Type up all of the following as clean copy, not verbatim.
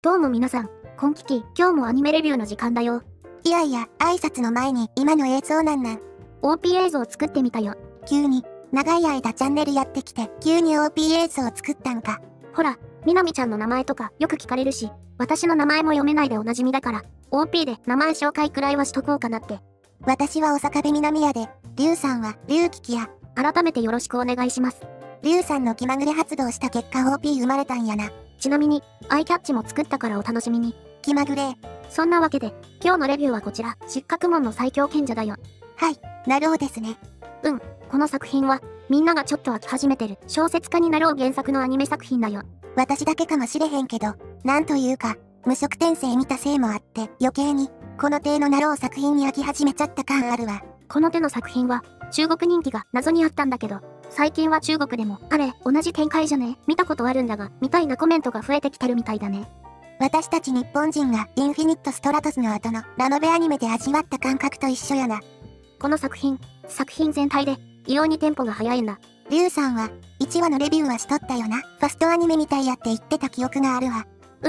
どうも皆さん、今期今日もアニメレビューの時間だよ。 いやいや、挨拶の前に今の映像なんなん。 OP 映像作ってみたよ。 急に、長い間チャンネルやってきて、急に OP 映像作ったんか。 ほら、みなみちゃんの名前とかよく聞かれるし、私の名前も読めないでおなじみだから、OP で名前紹介くらいはしとこうかなって。 私はお坂部南やで、リュウさんはリュウキキや。 改めてよろしくお願いします。 リュウさんの気まぐれ発動した結果 OP 生まれたんやな。 ちなみに、アイキャッチも作ったからお楽しみに。 気まぐれ。 そんなわけで、今日のレビューはこちら、失格門の最強賢者だよ。 はい、なるほどですね。 この作品は、みんながちょっと飽き始めてる小説家になろう原作のアニメ作品だよ。 私だけかもしれへんけど、なんというか、無職転生見たせいもあって、余計に、この手のなろう作品に飽き始めちゃった感あるわ。 この手の作品は、中国人気が謎にあったんだけど、最近は中国でも、あれ、同じ展開じゃね？見たことあるんだが、みたいなコメントが増えてきてるみたいだね。 私たち日本人がインフィニットストラトスの後のラノベアニメで味わった感覚と一緒やな。 この作品全体で、異様にテンポが速いんだ。 リュウさんは、1話のレビューはしとったよな。ファストアニメみたいやって言ってた記憶があるわ。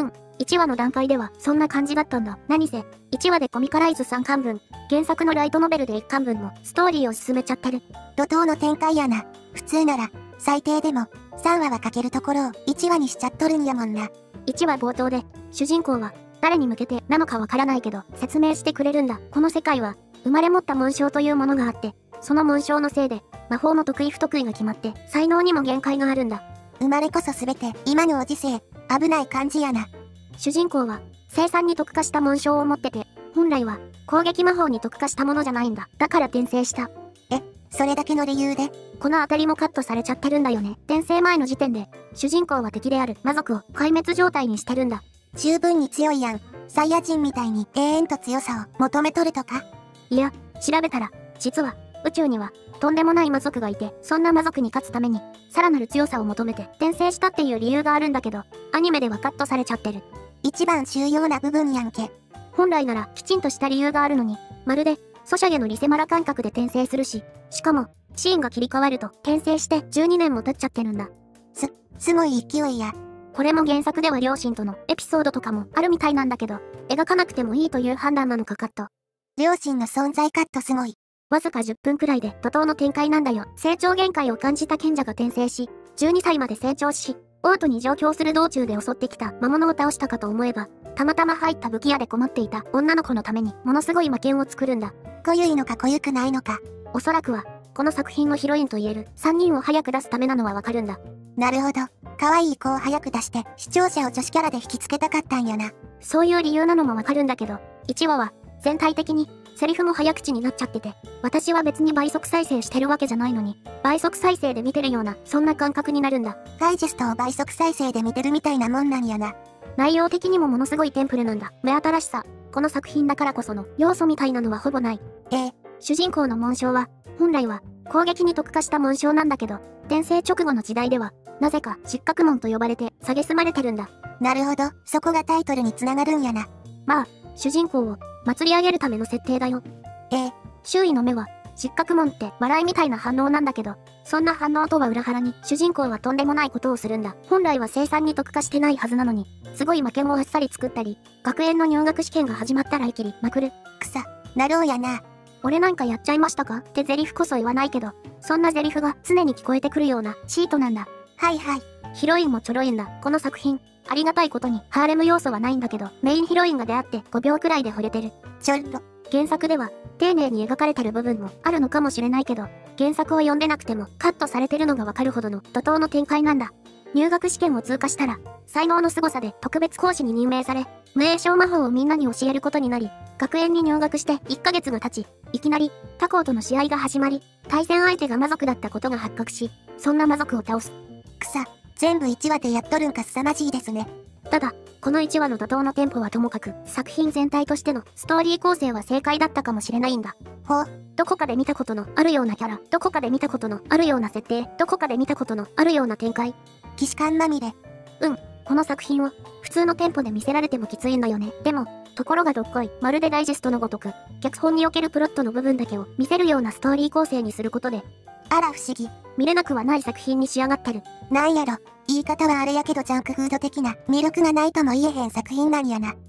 1話の段階ではそんな感じだったんだ。何せ、1話でコミカライズ3巻分、原作のライトノベルで1巻分のストーリーを進めちゃってる。 怒涛の展開やな。普通なら、最低でも、3話はかけるところを1話にしちゃっとるんやもんな。 1話冒頭で、主人公は、誰に向けてなのかわからないけど、説明してくれるんだ。この世界は、生まれ持った紋章というものがあって、その紋章のせいで、魔法の得意不得意が決まって、才能にも限界があるんだ。 生まれこそ全て、今のお時世、危ない感じやな。 主人公は、生産に特化した紋章を持ってて、本来は、攻撃魔法に特化したものじゃないんだ。だから転生した。 それだけの理由で、 このあたりもカットされちゃってるんだよね。転生前の時点で、主人公は敵である魔族を壊滅状態にしてるんだ。 十分に強いやん。サイヤ人みたいに永遠と強さを求めとるとか？ いや、調べたら、実は、宇宙には、とんでもない魔族がいて、そんな魔族に勝つために、さらなる強さを求めて転生したっていう理由があるんだけど、アニメではカットされちゃってる。 一番重要な部分やんけ。 本来ならきちんとした理由があるのに、まるで、ソシャゲのリセマラ感覚で転生するし、しかも、シーンが切り替わると転生して12年も経っちゃってるんだ。 すごい勢いや。 これも原作では両親とのエピソードとかもあるみたいなんだけど、描かなくてもいいという判断なのかカット。 両親の存在カットすごい。 わずか10分くらいで怒涛の展開なんだよ。成長限界を感じた賢者が転生し、12歳まで成長し、王都に上京する道中で襲ってきた魔物を倒したかと思えば、たまたま入った武器屋で困っていた女の子のためにものすごい魔剣を作るんだ。 濃ゆいのか濃ゆくないのか。 おそらくは、この作品のヒロインと言える3人を早く出すためなのはわかるんだ。 なるほど。可愛い子を早く出して、視聴者を女子キャラで引きつけたかったんやな。 そういう理由なのもわかるんだけど、1話は、全体的に、セリフも早口になっちゃってて、私は別に倍速再生してるわけじゃないのに、倍速再生で見てるような、そんな感覚になるんだ。 ダイジェストを倍速再生で見てるみたいなもんなんやな。 内容的にもものすごいテンプレなんだ。目新しさ。この作品だからこその要素みたいなのはほぼない。主人公の紋章は、本来は攻撃に特化した紋章なんだけど、転生直後の時代では、なぜか失格門と呼ばれて蔑まれてるんだ。 なるほど、そこがタイトルにつながるんやな。 まあ、主人公を祭り上げるための設定だよ。周囲の目は、失格門って笑いみたいな反応なんだけど、そんな反応とは裏腹に主人公はとんでもないことをするんだ。本来は生産に特化してないはずなのに、すごい魔剣をあっさり作ったり、学園の入学試験が始まったらいきりまくる。 なろうやな。 俺なんかやっちゃいましたかってゼリフこそ言わないけど、そんなゼリフが常に聞こえてくるようなシートなんだ。 はいはい。 ヒロインもちょろいんだ。この作品、ありがたいことにハーレム要素はないんだけど、メインヒロインが出会って5秒くらいで惚れてる。 ちょっと。 原作では、丁寧に描かれてる部分もあるのかもしれないけど、原作を読んでなくてもカットされてるのがわかるほどの怒涛の展開なんだ。入学試験を通過したら、才能の凄さで特別講師に任命され、無影小魔法をみんなに教えることになり、学園に入学して1ヶ月が経ち、いきなり他校との試合が始まり、対戦相手が魔族だったことが発覚し、そんな魔族を倒す。 全部1話でやっとるんか凄まじいですね。 ただ、この1話の怒涛のテンポはともかく、作品全体としてのストーリー構成は正解だったかもしれないんだ。どこかで見たことのあるようなキャラ、どこかで見たことのあるような設定、どこかで見たことのあるような展開。 既視感まみれ。 この作品を普通のテンポで見せられてもきついんだよね。でも、ところがどっこい、まるでダイジェストのごとく、脚本におけるプロットの部分だけを見せるようなストーリー構成にすることで、 あら不思議。 見れなくはない作品に仕上がってる。 なんやろ、 言い方はあれやけどジャンクフード的な魅力がないとも言えへん作品なんやな。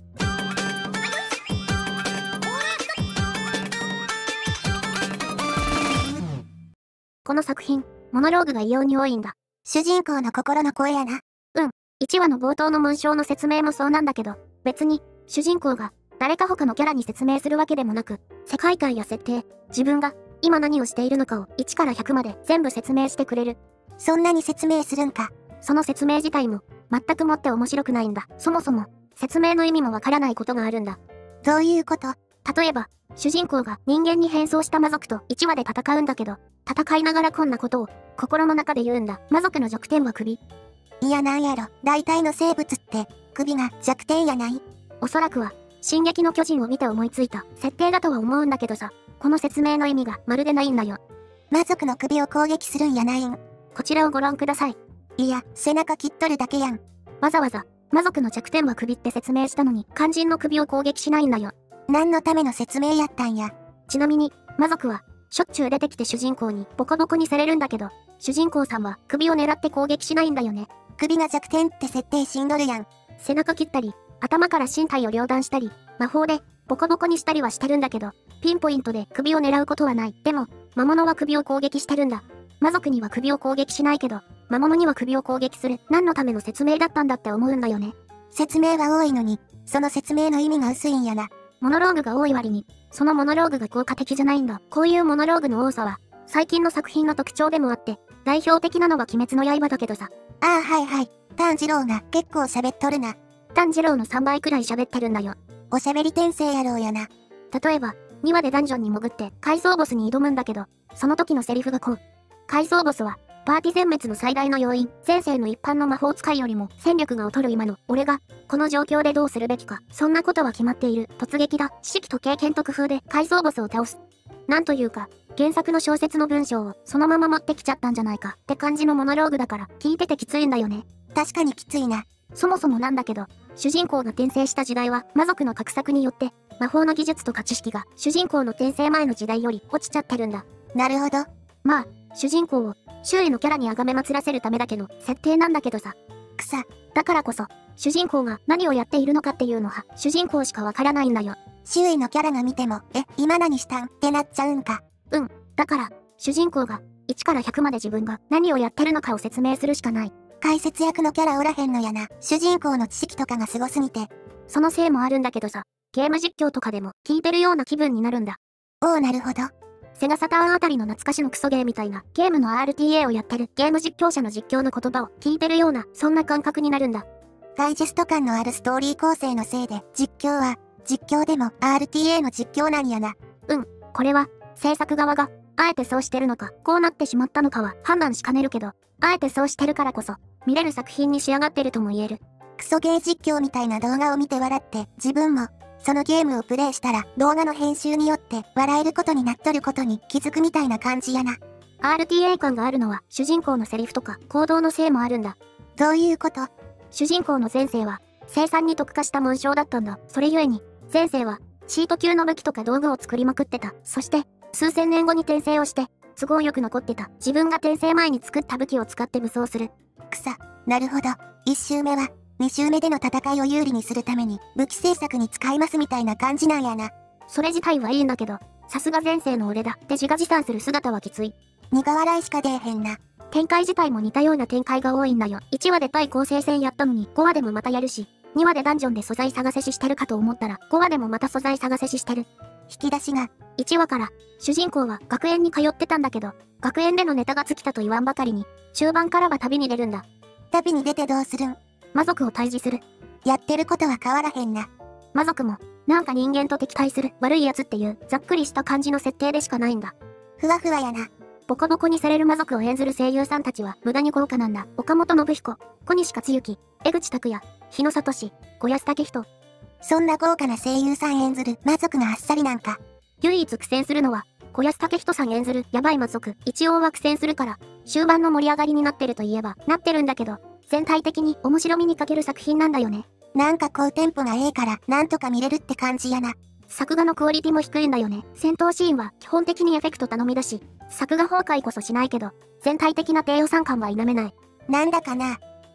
この作品、モノローグが異様に多いんだ。 主人公の心の声やな。 1話の冒頭の紋章の説明もそうなんだけど、別に、主人公が誰か他のキャラに説明するわけでもなく、世界観や設定、自分が今何をしているのかを1から100まで全部説明してくれる。 そんなに説明するんか。 その説明自体も全くもって面白くないんだ。そもそも説明の意味もわからないことがあるんだ。 どういうこと？ 例えば、主人公が人間に変装した魔族と1話で戦うんだけど、戦いながらこんなことを心の中で言うんだ。魔族の弱点は首。 いやなんやろ、大体の生物って首が弱点やない？ おそらくは、進撃の巨人を見て思いついた設定だとは思うんだけどさ、この説明の意味がまるでないんだよ。 魔族の首を攻撃するんやないん？ こちらをご覧ください。 いや、背中切っとるだけやん。 わざわざ、魔族の弱点は首って説明したのに、肝心の首を攻撃しないんだよ。 何のための説明やったんや。 ちなみに、魔族は、しょっちゅう出てきて主人公にボコボコにされるんだけど、主人公さんは首を狙って攻撃しないんだよね。 首が弱点って設定しんどるやん。 背中切ったり、頭から身体を両断したり、魔法でボコボコにしたりはしてるんだけど、ピンポイントで首を狙うことはない。でも、魔物は首を攻撃してるんだ。魔族には首を攻撃しないけど、魔物には首を攻撃する。何のための説明だったんだって思うんだよね。 説明は多いのに、その説明の意味が薄いんやな。 モノローグが多い割に、そのモノローグが効果的じゃないんだ。こういうモノローグの多さは、最近の作品の特徴でもあって、代表的なのは鬼滅の刃だけどさ。 ああはいはい。炭治郎が結構喋っとるな。 炭治郎の3倍くらい喋ってるんだよ。 おしゃべり転生やろうやな。 例えば、2話でダンジョンに潜って階層ボスに挑むんだけど、その時のセリフがこう。階層ボスは、パーティ全滅の最大の要因、前世の一般の魔法使いよりも戦力が劣る今の俺が、この状況でどうするべきか、そんなことは決まっている。突撃だ。知識と経験と工夫で階層ボスを倒す。なんというか、原作の小説の文章をそのまま持ってきちゃったんじゃないかって感じのモノローグだから聞いててきついんだよね。 確かにきついな。 そもそもなんだけど、主人公が転生した時代は魔族の画策によって魔法の技術とか知識が主人公の転生前の時代より落ちちゃってるんだ。 なるほど。 まあ、主人公を周囲のキャラに崇め祀らせるためだけの設定なんだけどさ。だからこそ、主人公が何をやっているのかっていうのは主人公しかわからないんだよ。 周囲のキャラが見ても、今何したんってなっちゃうんか。 だから、主人公が1から100まで自分が何をやってるのかを説明するしかない。 解説役のキャラおらへんのやな。主人公の知識とかがすごすぎて。 そのせいもあるんだけどさ、ゲーム実況とかでも聞いてるような気分になるんだ。 おおなるほど。 セガサターンあたりの懐かしのクソゲーみたいなゲームの RTA をやってるゲーム実況者の実況の言葉を聞いてるようなそんな感覚になるんだ。 ダイジェスト感のあるストーリー構成のせいで実況は実況でも RTA の実況なんやな。 これは制作側があえてそうしてるのかこうなってしまったのかは判断しかねるけど、あえてそうしてるからこそ見れる作品に仕上がってるとも言える。 クソゲー実況みたいな動画を見て笑って自分もそのゲームをプレイしたら動画の編集によって笑えることになっとることに気づくみたいな感じやな。 RTA 感があるのは主人公のセリフとか行動のせいもあるんだ。 どういうこと？ 主人公の前世は生産に特化した紋章だったんだ。それゆえに前世はシート級の武器とか道具を作りまくってた。そして数千年後に転生をして都合よく残ってた自分が転生前に作った武器を使って武装する。 なるほど。1周目は2周目での戦いを有利にするために武器製作に使いますみたいな感じなんやな。 それ自体はいいんだけど、さすが前世の俺だって自画自賛する姿はきつい。 苦笑いしか出えへんな。 展開自体も似たような展開が多いんだよ。1話で対抗生戦やったのに5話でもまたやるし、2話でダンジョンで素材探せししてるかと思ったら5話でもまた素材探せししてる。 引き出しが 1話から主人公は学園に通ってたんだけど、学園でのネタが尽きたと言わんばかりに、中盤からは旅に出るんだ。 旅に出てどうするん？ 魔族を退治する。 やってることは変わらへんな。 魔族も、なんか人間と敵対する悪いやつっていうざっくりした感じの設定でしかないんだ。 ふわふわやな。 ボコボコにされる魔族を演ずる声優さんたちは無駄に豪華なんだ。岡本信彦、小西克幸、江口拓也、日野聡、小安武人。 そんな豪華な声優さん演ずる魔族があっさりなんか。 唯一苦戦するのは、小安武人さん演ずるヤバい魔族。一応は苦戦するから、終盤の盛り上がりになってるといえば、なってるんだけど、全体的に面白みに欠ける作品なんだよね。 なんかこうテンポがええから、なんとか見れるって感じやな。 作画のクオリティも低いんだよね。戦闘シーンは基本的にエフェクト頼みだし、作画崩壊こそしないけど、全体的な低予算感は否めない。 なんだかな。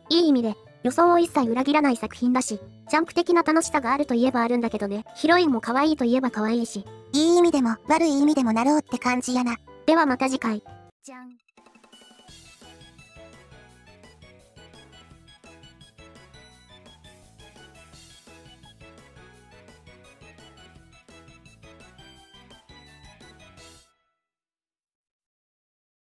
いい意味で、予想を一切裏切らない作品だし、ジャンプ的な楽しさがあるといえばあるんだけどね。ヒロインも可愛いといえば可愛いし。 いい意味でも悪い意味でもなろうって感じやな。 ではまた次回。 じゃん。